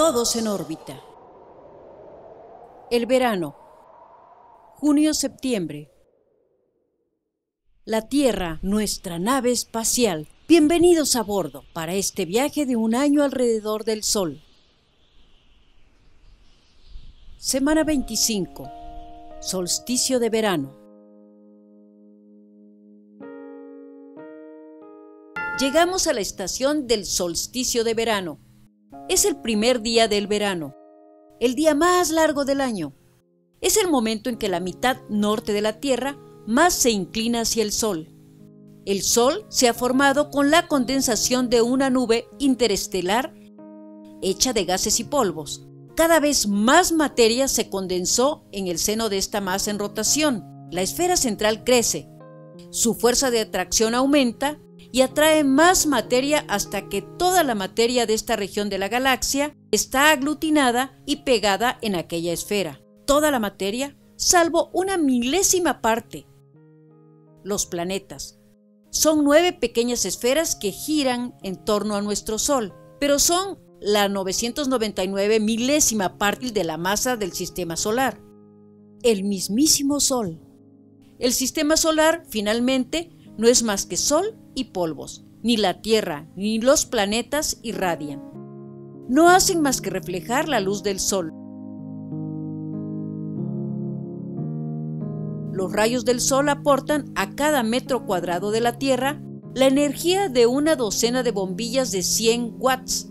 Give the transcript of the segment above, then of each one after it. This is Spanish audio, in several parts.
Todos en órbita. El verano. Junio-septiembre. La Tierra, nuestra nave espacial. Bienvenidos a bordo para este viaje de un año alrededor del Sol. Semana 25. Solsticio de verano. Llegamos a la estación del solsticio de verano. Es el primer día del verano, el día más largo del año. Es el momento en que la mitad norte de la Tierra más se inclina hacia el Sol. El Sol se ha formado con la condensación de una nube interestelar hecha de gases y polvos. Cada vez más materia se condensó en el seno de esta masa en rotación. La esfera central crece, su fuerza de atracción aumenta y atrae más materia hasta que toda la materia de esta región de la galaxia está aglutinada y pegada en aquella esfera. Toda la materia, salvo una milésima parte. Los planetas. Son 9 pequeñas esferas que giran en torno a nuestro Sol, pero son la 999 milésima parte de la masa del sistema solar. El mismísimo Sol. El sistema solar, finalmente, no es más que Sol y polvos. Ni la Tierra ni los planetas irradian. No hacen más que reflejar la luz del Sol. Los rayos del Sol aportan a cada metro cuadrado de la Tierra la energía de una docena de bombillas de 100 watts.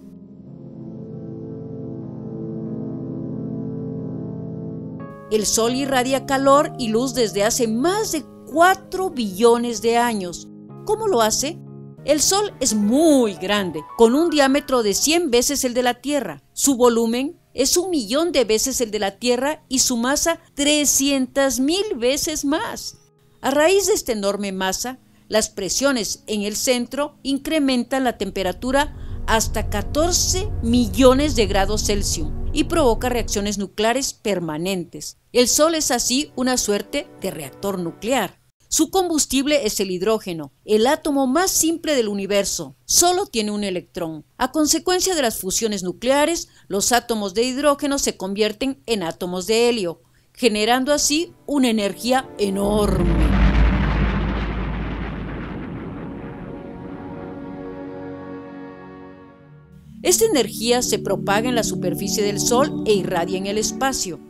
El Sol irradia calor y luz desde hace más de 4 billones de años. ¿Cómo lo hace? El Sol es muy grande, con un diámetro de 100 veces el de la Tierra. Su volumen es 1.000.000 de veces el de la Tierra y su masa 300.000 veces más. A raíz de esta enorme masa, las presiones en el centro incrementan la temperatura hasta 14 millones de grados Celsius y provoca reacciones nucleares permanentes. El Sol es así una suerte de reactor nuclear. Su combustible es el hidrógeno, el átomo más simple del universo. Solo tiene un electrón. A consecuencia de las fusiones nucleares, los átomos de hidrógeno se convierten en átomos de helio, generando así una energía enorme. Esta energía se propaga en la superficie del Sol e irradia en el espacio.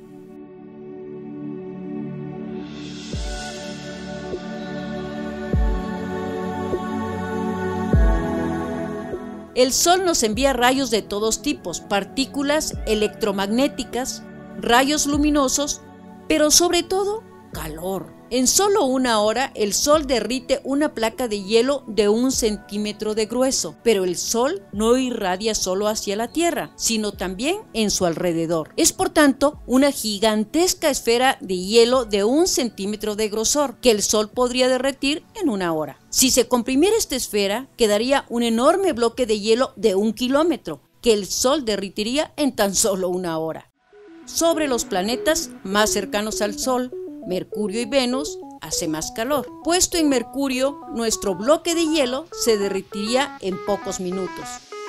El Sol nos envía rayos de todos tipos, partículas electromagnéticas, rayos luminosos, pero sobre todo calor. En solo 1 hora, el Sol derrite una placa de hielo de 1 centímetro de grueso, pero el Sol no irradia solo hacia la Tierra, sino también en su alrededor. Es por tanto una gigantesca esfera de hielo de 1 centímetro de grosor, que el Sol podría derretir en 1 hora. Si se comprimiera esta esfera, quedaría un enorme bloque de hielo de 1 kilómetro, que el Sol derritiría en tan solo 1 hora. Sobre los planetas más cercanos al Sol, Mercurio y Venus, hace más calor. Puesto en Mercurio, nuestro bloque de hielo se derretiría en pocos minutos.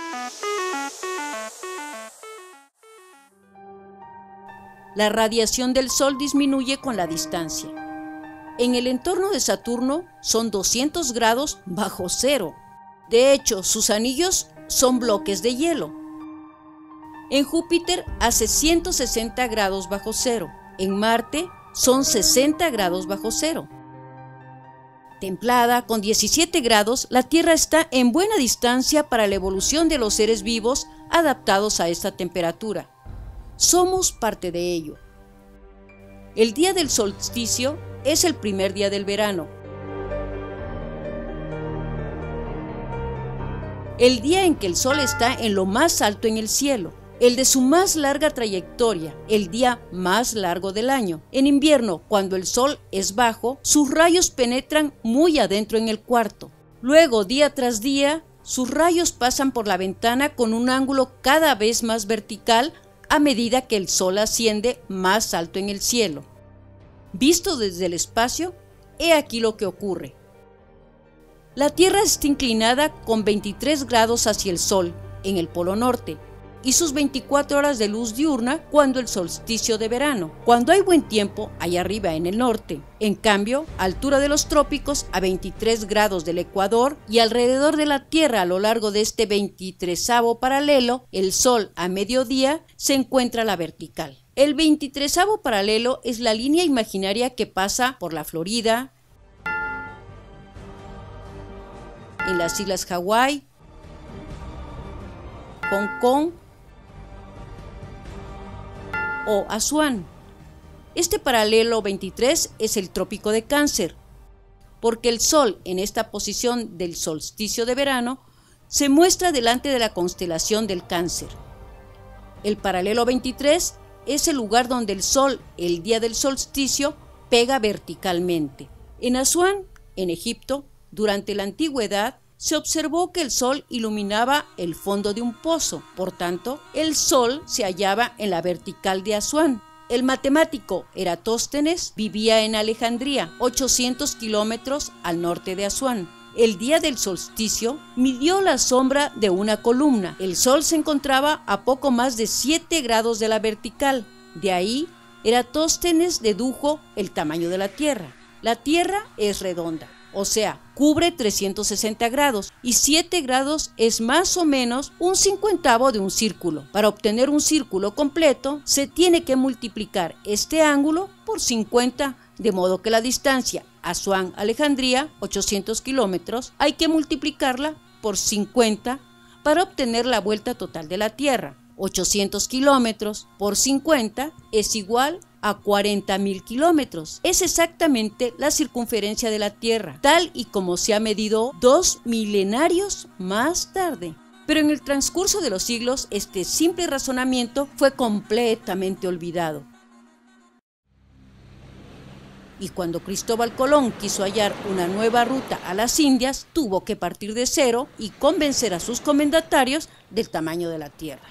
La radiación del Sol disminuye con la distancia. En el entorno de Saturno son 200 grados bajo cero. De hecho, sus anillos son bloques de hielo. En Júpiter hace 160 grados bajo cero. En Marte son 60 grados bajo cero. Templada, con 17 grados, la Tierra está en buena distancia para la evolución de los seres vivos adaptados a esta temperatura. Somos parte de ello. El día del solsticio es el primer día del verano. El día en que el Sol está en lo más alto en el cielo. El de su más larga trayectoria, el día más largo del año. En invierno, cuando el Sol es bajo, sus rayos penetran muy adentro en el cuarto. Luego, día tras día, sus rayos pasan por la ventana con un ángulo cada vez más vertical a medida que el Sol asciende más alto en el cielo. Visto desde el espacio, he aquí lo que ocurre. La Tierra está inclinada con 23 grados hacia el Sol, en el Polo Norte, y sus 24 horas de luz diurna cuando el solsticio de verano. Cuando hay buen tiempo, allá arriba en el norte. En cambio, a altura de los trópicos, a 23 grados del ecuador y alrededor de la Tierra a lo largo de este 23º paralelo, el Sol a mediodía se encuentra a la vertical. El 23º paralelo es la línea imaginaria que pasa por la Florida, en las islas Hawái, Hong Kong o Asuán. Este paralelo 23 es el trópico de Cáncer, porque el Sol en esta posición del solsticio de verano se muestra delante de la constelación del Cáncer. El paralelo 23 es el lugar donde el Sol, el día del solsticio, pega verticalmente. En Asuán, en Egipto, durante la antigüedad, se observó que el Sol iluminaba el fondo de un pozo, por tanto, el Sol se hallaba en la vertical de Asuán. El matemático Eratóstenes vivía en Alejandría, 800 kilómetros al norte de Asuán. El día del solsticio midió la sombra de una columna. El Sol se encontraba a poco más de 7 grados de la vertical. De ahí, Eratóstenes dedujo el tamaño de la Tierra. La Tierra es redonda, o sea, cubre 360 grados y 7 grados es más o menos un 50º de un círculo. Para obtener un círculo completo, se tiene que multiplicar este ángulo por 50, de modo que la distancia Asuán-Alejandría, 800 kilómetros, hay que multiplicarla por 50 para obtener la vuelta total de la Tierra. 800 kilómetros por 50 es igual a 40.000 kilómetros. Es exactamente la circunferencia de la Tierra, tal y como se ha medido 2 milenios más tarde. Pero en el transcurso de los siglos, este simple razonamiento fue completamente olvidado. Y cuando Cristóbal Colón quiso hallar una nueva ruta a las Indias, tuvo que partir de cero y convencer a sus comendatarios del tamaño de la Tierra.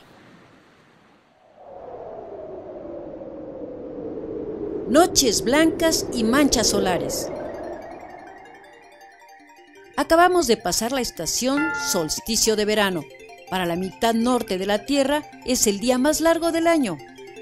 Noches blancas y manchas solares. Acabamos de pasar la estación solsticio de verano. Para la mitad norte de la Tierra es el día más largo del año.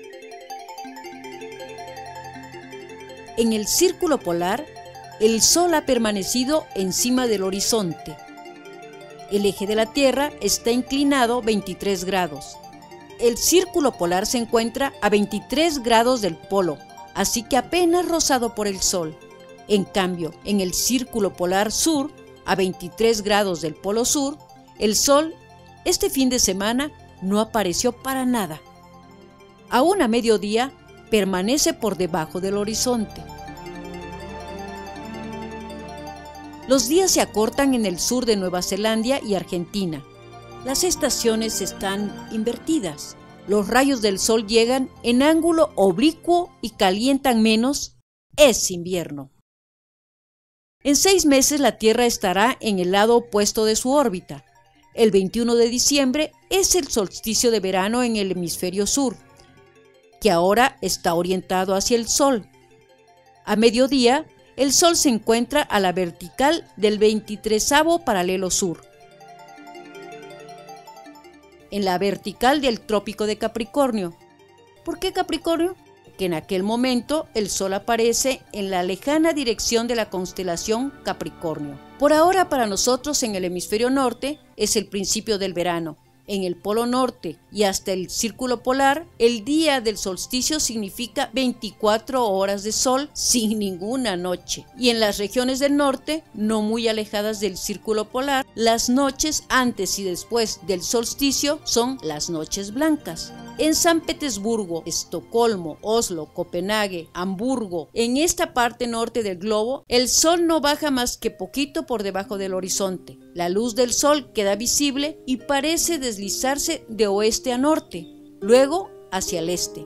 En el círculo polar, el Sol ha permanecido encima del horizonte. El eje de la Tierra está inclinado 23 grados. El círculo polar se encuentra a 23 grados del polo, así que apenas rozado por el Sol. En cambio, en el círculo polar sur, a 23 grados del polo sur, el Sol este fin de semana no apareció para nada. Aún a mediodía, permanece por debajo del horizonte. Los días se acortan en el sur de Nueva Zelanda y Argentina. Las estaciones están invertidas. Los rayos del sol llegan en ángulo oblicuo y calientan menos. Es invierno. En 6 meses la Tierra estará en el lado opuesto de su órbita. El 21 de diciembre es el solsticio de verano en el hemisferio sur, que ahora está orientado hacia el Sol. A mediodía, el Sol se encuentra a la vertical del 23º paralelo sur, en la vertical del trópico de Capricornio. ¿Por qué Capricornio? Que en aquel momento el Sol aparece en la lejana dirección de la constelación Capricornio. Por ahora, para nosotros en el hemisferio norte es el principio del verano. En el polo norte y hasta el círculo polar, el día del solsticio significa 24 horas de sol sin ninguna noche. Y en las regiones del norte, no muy alejadas del círculo polar, las noches antes y después del solsticio son las noches blancas. En San Petersburgo, Estocolmo, Oslo, Copenhague, Hamburgo, en esta parte norte del globo, el sol no baja más que poquito por debajo del horizonte. La luz del sol queda visible y parece deslizarse de oeste a norte, luego hacia el este.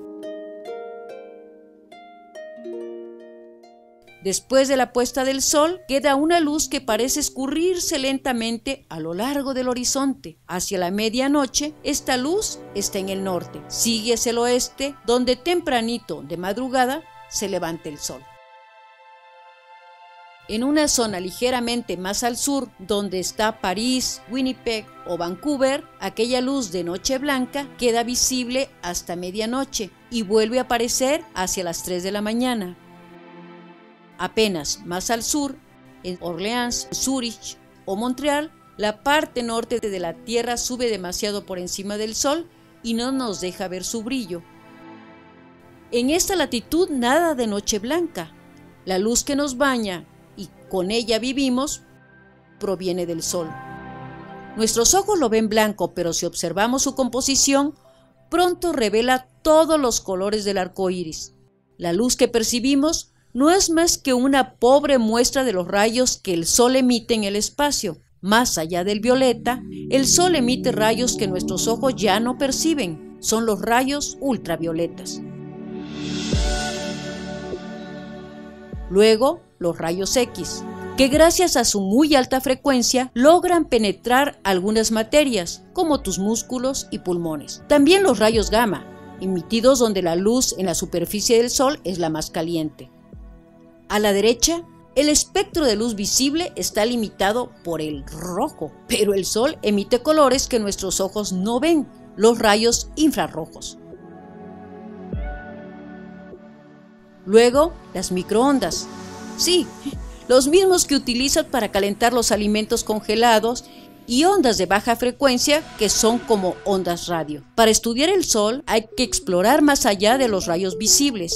Después de la puesta del sol, queda una luz que parece escurrirse lentamente a lo largo del horizonte. Hacia la medianoche, esta luz está en el norte. Sigue hacia el oeste, donde tempranito de madrugada se levanta el sol. En una zona ligeramente más al sur, donde está París, Winnipeg o Vancouver, aquella luz de noche blanca queda visible hasta medianoche y vuelve a aparecer hacia las 3 de la mañana. Apenas más al sur, en Orleans, Zúrich o Montreal, la parte norte de la Tierra sube demasiado por encima del Sol y no nos deja ver su brillo. En esta latitud nada de noche blanca. La luz que nos baña y con ella vivimos proviene del Sol. Nuestros ojos lo ven blanco, pero si observamos su composición, pronto revela todos los colores del arco iris. La luz que percibimos no es más que una pobre muestra de los rayos que el Sol emite en el espacio. Más allá del violeta, el Sol emite rayos que nuestros ojos ya no perciben. Son los rayos ultravioletas. Luego, los rayos X, que gracias a su muy alta frecuencia logran penetrar algunas materias, como tus músculos y pulmones. También los rayos gamma, emitidos donde la luz en la superficie del Sol es la más caliente. A la derecha, el espectro de luz visible está limitado por el rojo, pero el Sol emite colores que nuestros ojos no ven, los rayos infrarrojos. Luego, las microondas. Sí, los mismos que utilizan para calentar los alimentos congelados, y ondas de baja frecuencia que son como ondas radio. Para estudiar el Sol hay que explorar más allá de los rayos visibles.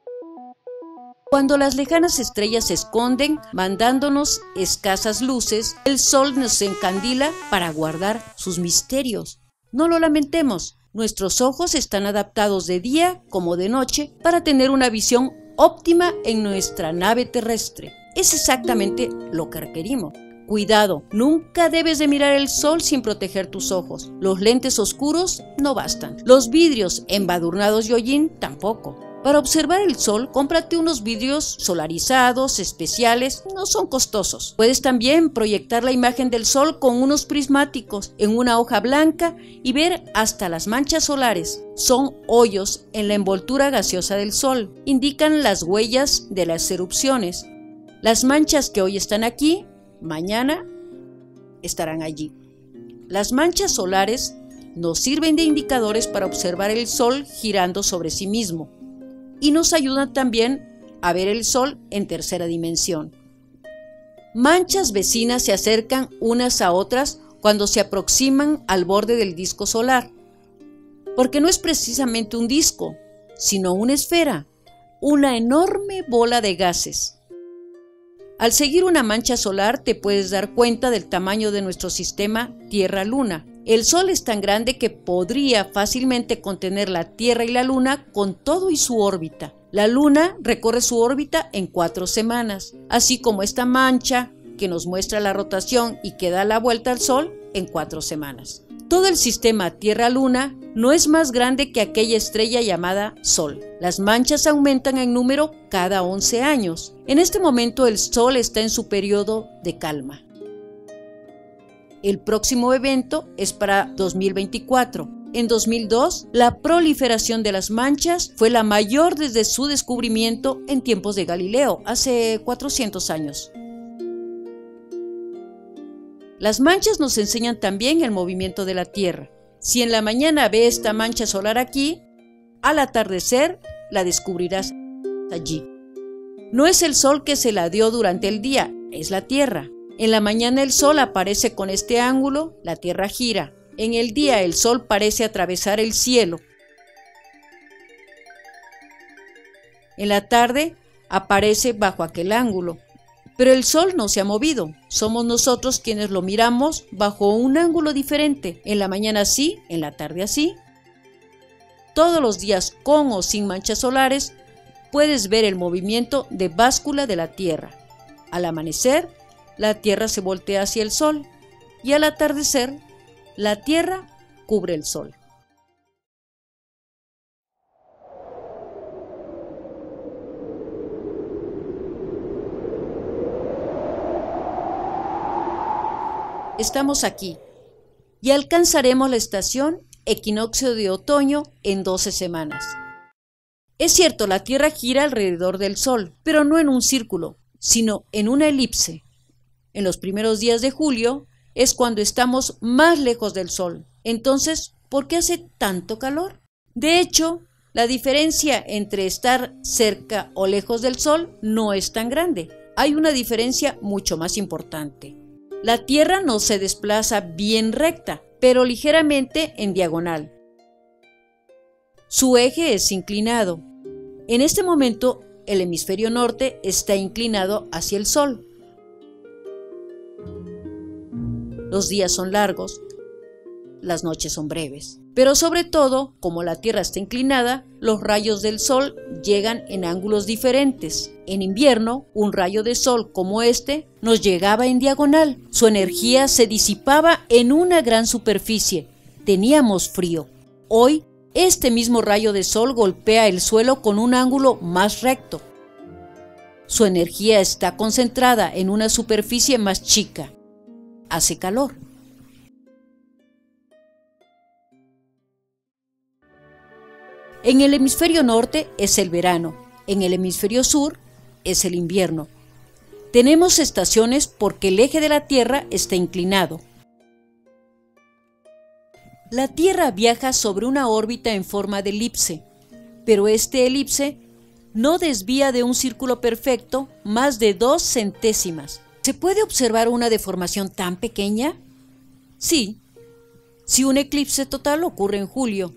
Cuando las lejanas estrellas se esconden, mandándonos escasas luces, el Sol nos encandila para guardar sus misterios. No lo lamentemos. Nuestros ojos están adaptados de día como de noche para tener una visión óptima en nuestra nave terrestre. Es exactamente lo que requerimos. Cuidado, nunca debes de mirar el Sol sin proteger tus ojos. Los lentes oscuros no bastan. Los vidrios embadurnados de hollín tampoco. Para observar el Sol, cómprate unos vidrios solarizados, especiales, no son costosos. Puedes también proyectar la imagen del Sol con unos prismáticos en una hoja blanca y ver hasta las manchas solares. Son hoyos en la envoltura gaseosa del Sol. Indican las huellas de las erupciones. Las manchas que hoy están aquí, mañana estarán allí. Las manchas solares nos sirven de indicadores para observar el Sol girando sobre sí mismo. Y nos ayudan también a ver el Sol en tercera dimensión. Manchas vecinas se acercan unas a otras cuando se aproximan al borde del disco solar, porque no es precisamente un disco, sino una esfera, una enorme bola de gases. Al seguir una mancha solar te puedes dar cuenta del tamaño de nuestro sistema Tierra-Luna. El Sol es tan grande que podría fácilmente contener la Tierra y la Luna con todo y su órbita. La Luna recorre su órbita en 4 semanas, así como esta mancha que nos muestra la rotación y que da la vuelta al Sol en 4 semanas. Todo el sistema Tierra-Luna no es más grande que aquella estrella llamada Sol. Las manchas aumentan en número cada 11 años. En este momento el Sol está en su periodo de calma. El próximo evento es para 2024. En 2002, la proliferación de las manchas fue la mayor desde su descubrimiento en tiempos de Galileo, hace 400 años. Las manchas nos enseñan también el movimiento de la Tierra. Si en la mañana ve esta mancha solar aquí, al atardecer la descubrirás allí. No es el Sol que se la dio durante el día, es la Tierra. En la mañana el Sol aparece con este ángulo, la Tierra gira. En el día el Sol parece atravesar el cielo. En la tarde aparece bajo aquel ángulo. Pero el Sol no se ha movido. Somos nosotros quienes lo miramos bajo un ángulo diferente. En la mañana así, en la tarde así. Todos los días con o sin manchas solares puedes ver el movimiento de báscula de la Tierra. Al amanecer, la Tierra se voltea hacia el Sol y al atardecer, la Tierra cubre el Sol. Estamos aquí y alcanzaremos la estación equinoccio de otoño en 12 semanas. Es cierto, la Tierra gira alrededor del Sol, pero no en un círculo, sino en una elipse. En los primeros días de julio es cuando estamos más lejos del Sol. Entonces, ¿por qué hace tanto calor? De hecho, la diferencia entre estar cerca o lejos del Sol no es tan grande. Hay una diferencia mucho más importante. La Tierra no se desplaza bien recta, pero ligeramente en diagonal. Su eje es inclinado. En este momento, el hemisferio norte está inclinado hacia el Sol. Los días son largos, las noches son breves. Pero sobre todo, como la Tierra está inclinada, los rayos del Sol llegan en ángulos diferentes. En invierno, un rayo de Sol como este nos llegaba en diagonal. Su energía se disipaba en una gran superficie. Teníamos frío. Hoy, este mismo rayo de Sol golpea el suelo con un ángulo más recto. Su energía está concentrada en una superficie más chica. Hace calor. En el hemisferio norte es el verano, en el hemisferio sur es el invierno. Tenemos estaciones porque el eje de la Tierra está inclinado. La Tierra viaja sobre una órbita en forma de elipse, pero este elipse no desvía de un círculo perfecto más de 2 centésimas. ¿Se puede observar una deformación tan pequeña? Sí, si un eclipse total ocurre en julio.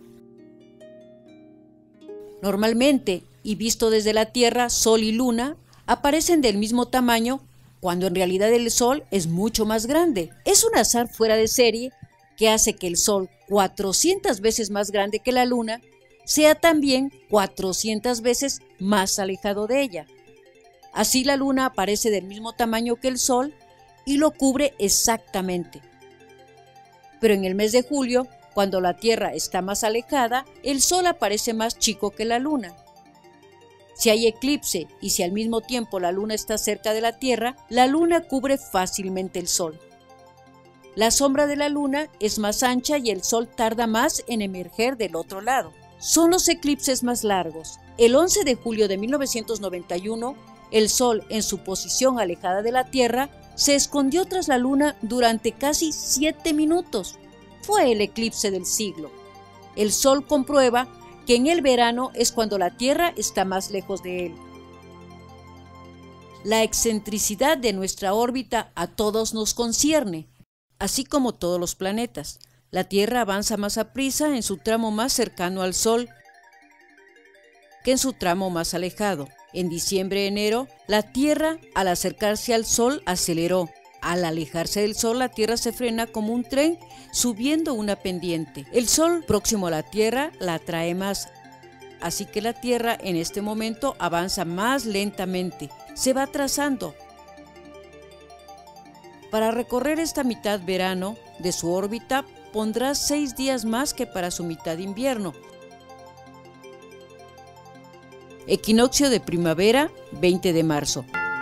Normalmente, y visto desde la Tierra, Sol y Luna aparecen del mismo tamaño cuando en realidad el Sol es mucho más grande. Es un azar fuera de serie que hace que el Sol, 400 veces más grande que la Luna, sea también 400 veces más alejado de ella. Así la Luna aparece del mismo tamaño que el Sol y lo cubre exactamente. Pero en el mes de julio, cuando la Tierra está más alejada, el Sol aparece más chico que la Luna. Si hay eclipse y si al mismo tiempo la Luna está cerca de la Tierra, la Luna cubre fácilmente el Sol. La sombra de la Luna es más ancha y el Sol tarda más en emerger del otro lado. Son los eclipses más largos. El 11 de julio de 1991, el Sol, en su posición alejada de la Tierra, se escondió tras la Luna durante casi 7 minutos. Fue el eclipse del siglo. El Sol comprueba que en el verano es cuando la Tierra está más lejos de él. La excentricidad de nuestra órbita a todos nos concierne, así como todos los planetas. La Tierra avanza más aprisa en su tramo más cercano al Sol que en su tramo más alejado. En diciembre-enero, la Tierra, al acercarse al Sol, aceleró. Al alejarse del Sol, la Tierra se frena como un tren subiendo una pendiente. El Sol, próximo a la Tierra, la atrae más. Así que la Tierra en este momento avanza más lentamente. Se va atrasando. Para recorrer esta mitad verano de su órbita, pondrá 6 días más que para su mitad invierno. Equinoccio de primavera, 20 de marzo.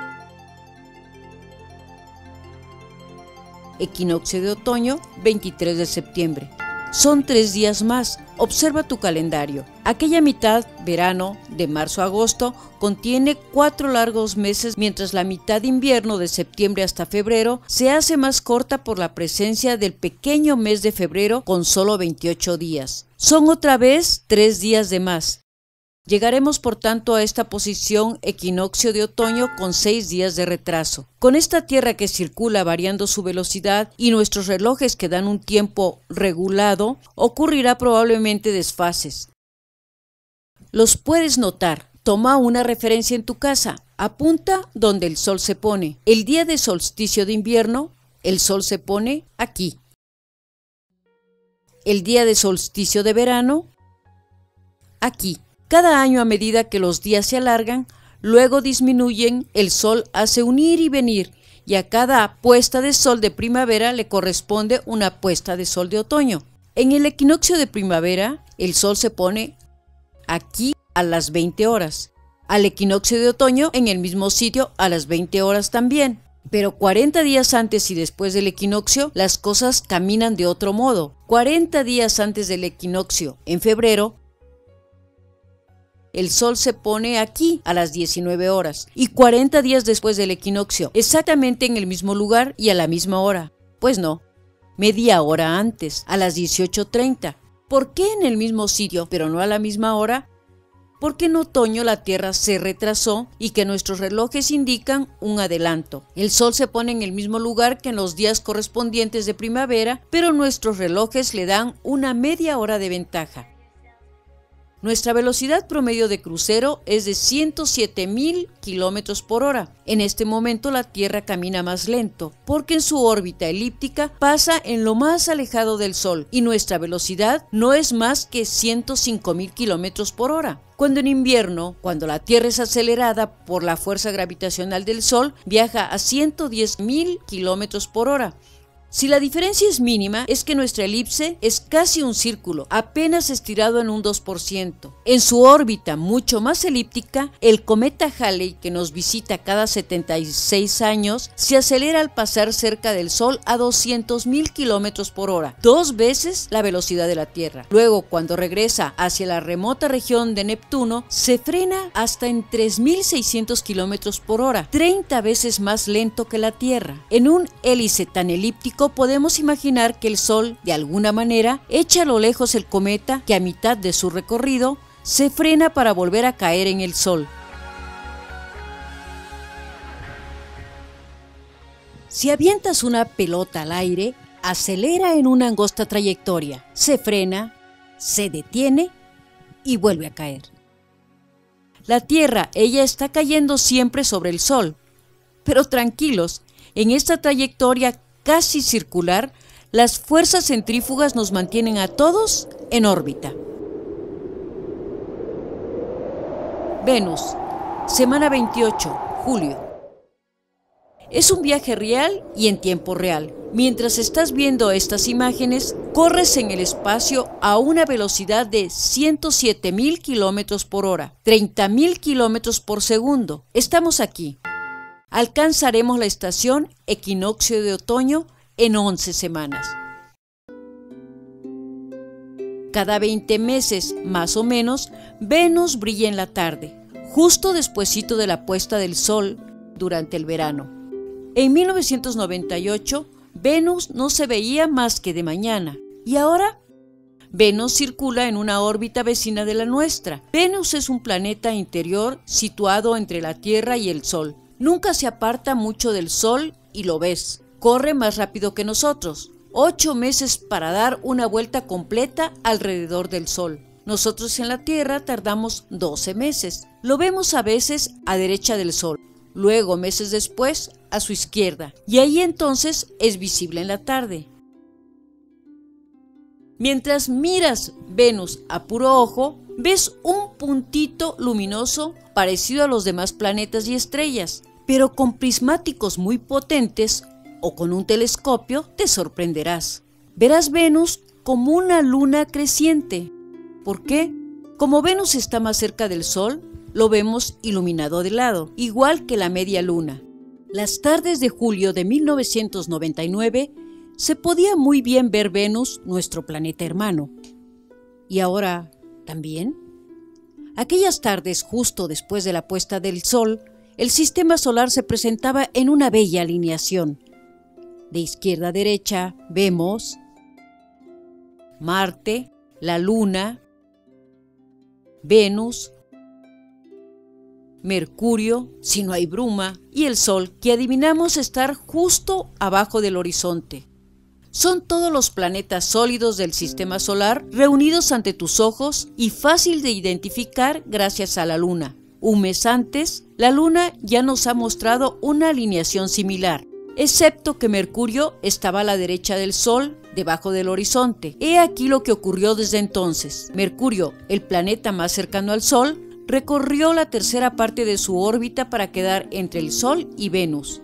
Equinoccio de otoño, 23 de septiembre. Son 3 días más. Observa tu calendario. Aquella mitad, verano, de marzo a agosto, contiene 4 largos meses, mientras la mitad invierno, de septiembre hasta febrero, se hace más corta por la presencia del pequeño mes de febrero con solo 28 días. Son otra vez 3 días de más. Llegaremos por tanto a esta posición equinoccio de otoño con 6 días de retraso. Con esta Tierra que circula variando su velocidad y nuestros relojes que dan un tiempo regulado, ocurrirá probablemente desfases. Los puedes notar. Toma una referencia en tu casa. Apunta donde el Sol se pone. El día de solsticio de invierno, el Sol se pone aquí. El día de solsticio de verano, aquí. Cada año, a medida que los días se alargan, luego disminuyen, el Sol hace un ir y venir, y a cada puesta de sol de primavera le corresponde una puesta de sol de otoño. En el equinoccio de primavera, el Sol se pone aquí a las 20 horas. Al equinoccio de otoño, en el mismo sitio, a las 20 horas también. Pero 40 días antes y después del equinoccio, las cosas caminan de otro modo. 40 días antes del equinoccio, en febrero, el sol se pone aquí a las 19 horas y 40 días después del equinoccio, exactamente en el mismo lugar y a la misma hora. Pues no, media hora antes, a las 18:30. ¿Por qué en el mismo sitio, pero no a la misma hora? Porque en otoño la Tierra se retrasó y que nuestros relojes indican un adelanto. El sol se pone en el mismo lugar que en los días correspondientes de primavera, pero nuestros relojes le dan una media hora de ventaja. Nuestra velocidad promedio de crucero es de 107.000 kilómetros por hora. En este momento la Tierra camina más lento, porque en su órbita elíptica pasa en lo más alejado del Sol y nuestra velocidad no es más que 105.000 kilómetros por hora. Cuando en invierno, cuando la Tierra es acelerada por la fuerza gravitacional del Sol, viaja a 110.000 kilómetros por hora. Si la diferencia es mínima, es que nuestra elipse es casi un círculo, apenas estirado en un 2%. En su órbita mucho más elíptica, el cometa Halley, que nos visita cada 76 años, se acelera al pasar cerca del Sol a 200.000 kilómetros por hora, 2 veces la velocidad de la Tierra. Luego, cuando regresa hacia la remota región de Neptuno, se frena hasta en 3.600 kilómetros por hora, 30 veces más lento que la Tierra. En un hélice tan elíptico, podemos imaginar que el Sol, de alguna manera, echa a lo lejos el cometa que a mitad de su recorrido se frena para volver a caer en el Sol. Si avientas una pelota al aire, acelera en una angosta trayectoria, se frena, se detiene y vuelve a caer. La Tierra, ella está cayendo siempre sobre el Sol, pero tranquilos, en esta trayectoria casi circular, las fuerzas centrífugas nos mantienen a todos en órbita. Venus, semana 28, julio. Es un viaje real y en tiempo real. Mientras estás viendo estas imágenes, corres en el espacio a una velocidad de 107.000 kilómetros por hora, 30.000 kilómetros por segundo. Estamos aquí. Alcanzaremos la estación equinoccio de otoño en 11 semanas. Cada 20 meses, más o menos, Venus brilla en la tarde, justo despuesito de la puesta del sol durante el verano. En 1998, Venus no se veía más que de mañana. ¿Y ahora? Venus circula en una órbita vecina de la nuestra. Venus es un planeta interior situado entre la Tierra y el Sol. Nunca se aparta mucho del Sol y lo ves. Corre más rápido que nosotros. 8 meses para dar una vuelta completa alrededor del Sol. Nosotros en la Tierra tardamos 12 meses. Lo vemos a veces a derecha del Sol, luego meses después a su izquierda, y ahí entonces es visible en la tarde. Mientras miras Venus a puro ojo, ves un puntito luminoso parecido a los demás planetas y estrellas, pero con prismáticos muy potentes o con un telescopio te sorprenderás. Verás Venus como una luna creciente. ¿Por qué? Como Venus está más cerca del Sol, lo vemos iluminado de lado, igual que la media luna. Las tardes de julio de 1999 se podía muy bien ver Venus, nuestro planeta hermano. ¿Y ahora también? Aquellas tardes, justo después de la puesta del Sol, el sistema solar se presentaba en una bella alineación. De izquierda a derecha vemos Marte, la Luna, Venus, Mercurio, si no hay bruma, y el Sol, que adivinamos estar justo abajo del horizonte. Son todos los planetas sólidos del sistema solar reunidos ante tus ojos y fácil de identificar gracias a la Luna. Un mes antes, la Luna ya nos ha mostrado una alineación similar, excepto que Mercurio estaba a la derecha del Sol, debajo del horizonte. He aquí lo que ocurrió desde entonces. Mercurio, el planeta más cercano al Sol, recorrió la tercera parte de su órbita para quedar entre el Sol y Venus.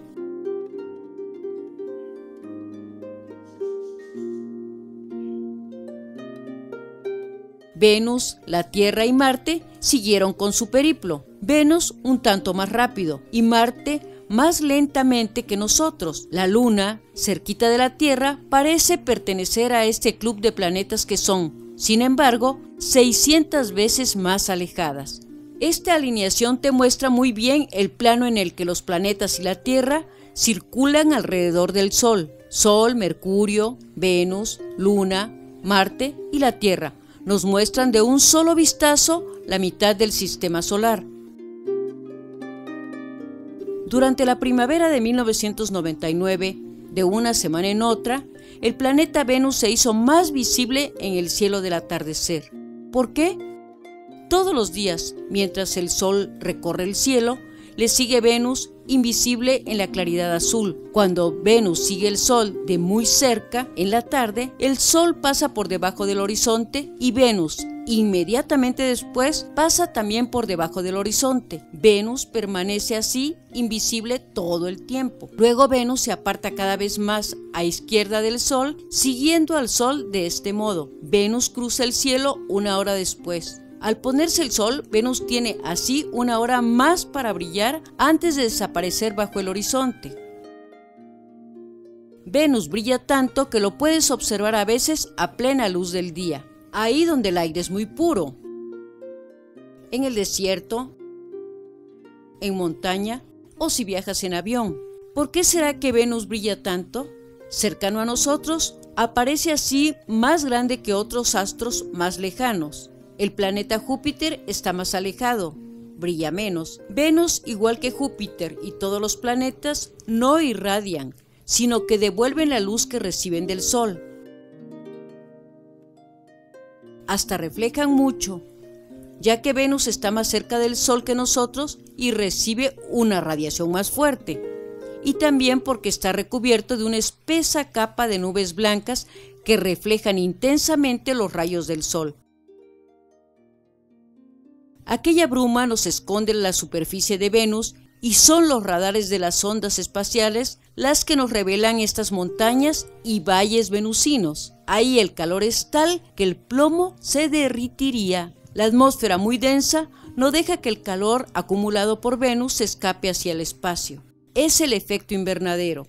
Venus, la Tierra y Marte siguieron con su periplo. Venus un tanto más rápido y Marte más lentamente que nosotros. La Luna, cerquita de la Tierra, parece pertenecer a este club de planetas que son, sin embargo, 600 veces más alejadas. Esta alineación te muestra muy bien el plano en el que los planetas y la Tierra circulan alrededor del Sol. Sol, Mercurio, Venus, Luna, Marte y la Tierra nos muestran de un solo vistazo la mitad del sistema solar. Durante la primavera de 1999, de una semana en otra, el planeta Venus se hizo más visible en el cielo del atardecer. ¿Por qué? Todos los días, mientras el Sol recorre el cielo, le sigue Venus invisible en la claridad azul. Cuando Venus sigue el Sol de muy cerca, en la tarde, el Sol pasa por debajo del horizonte y Venus, inmediatamente después, pasa también por debajo del horizonte. Venus permanece así, invisible todo el tiempo. Luego Venus se aparta cada vez más a izquierda del Sol, siguiendo al Sol de este modo. Venus cruza el cielo una hora después. Al ponerse el Sol, Venus tiene así una hora más para brillar antes de desaparecer bajo el horizonte. Venus brilla tanto que lo puedes observar a veces a plena luz del día, ahí donde el aire es muy puro. En el desierto, en montaña o si viajas en avión. ¿Por qué será que Venus brilla tanto? Cercano a nosotros, aparece así más grande que otros astros más lejanos. El planeta Júpiter está más alejado, brilla menos. Venus, igual que Júpiter y todos los planetas, no irradian, sino que devuelven la luz que reciben del Sol. Hasta reflejan mucho, ya que Venus está más cerca del Sol que nosotros y recibe una radiación más fuerte. Y también porque está recubierto de una espesa capa de nubes blancas que reflejan intensamente los rayos del Sol. Aquella bruma nos esconde en la superficie de Venus y son los radares de las ondas espaciales las que nos revelan estas montañas y valles venusinos. Ahí el calor es tal que el plomo se derritiría. La atmósfera muy densa no deja que el calor acumulado por Venus se escape hacia el espacio. Es el efecto invernadero.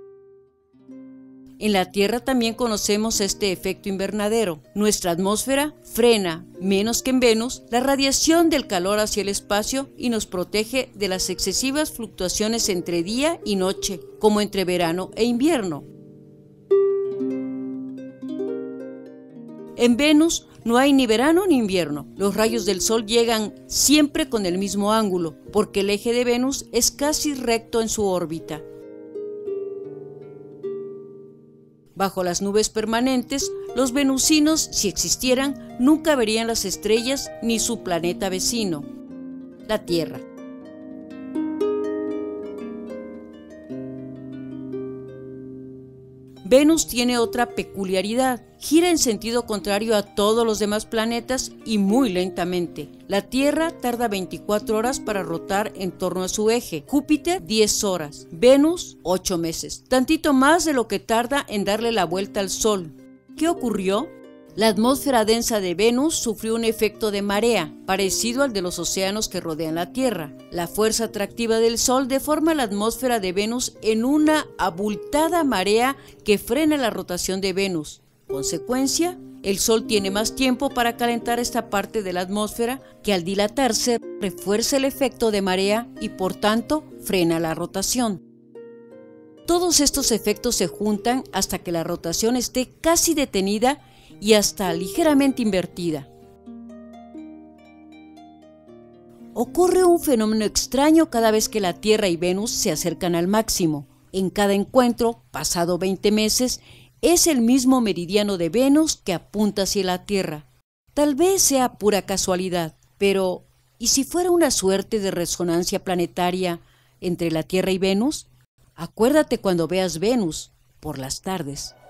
En la Tierra también conocemos este efecto invernadero. Nuestra atmósfera frena, menos que en Venus, la radiación del calor hacia el espacio y nos protege de las excesivas fluctuaciones entre día y noche, como entre verano e invierno. En Venus no hay ni verano ni invierno. Los rayos del Sol llegan siempre con el mismo ángulo, porque el eje de Venus es casi recto en su órbita. Bajo las nubes permanentes, los venusinos, si existieran, nunca verían las estrellas ni su planeta vecino, la Tierra. Venus tiene otra peculiaridad, gira en sentido contrario a todos los demás planetas y muy lentamente. La Tierra tarda 24 horas para rotar en torno a su eje, Júpiter 10 horas, Venus 8 meses, tantito más de lo que tarda en darle la vuelta al Sol. ¿Qué ocurrió? La atmósfera densa de Venus sufrió un efecto de marea, parecido al de los océanos que rodean la Tierra. La fuerza atractiva del Sol deforma la atmósfera de Venus en una abultada marea que frena la rotación de Venus. Consecuencia, el Sol tiene más tiempo para calentar esta parte de la atmósfera que al dilatarse refuerza el efecto de marea y por tanto frena la rotación. Todos estos efectos se juntan hasta que la rotación esté casi detenida y hasta ligeramente invertida. Ocurre un fenómeno extraño cada vez que la Tierra y Venus se acercan al máximo. En cada encuentro, pasado 20 meses, es el mismo meridiano de Venus que apunta hacia la Tierra. Tal vez sea pura casualidad, pero ¿y si fuera una suerte de resonancia planetaria entre la Tierra y Venus? Acuérdate cuando veas Venus por las tardes.